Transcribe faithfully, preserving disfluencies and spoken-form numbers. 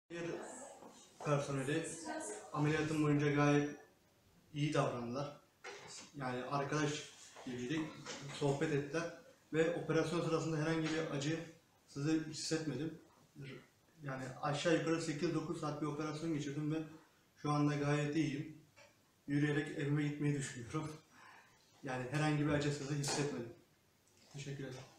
Diğer personeli ameliyatım boyunca gayet iyi davrandılar. Yani arkadaş gibiydik, sohbet ettiler ve operasyon sırasında herhangi bir acı sızı hissetmedim. Yani aşağı yukarı sekiz dokuz saat bir operasyon geçirdim ve şu anda gayet iyiyim. Yürüyerek evime gitmeyi düşünüyorum. Yani herhangi bir acı sızı hissetmedim. Teşekkür ederim.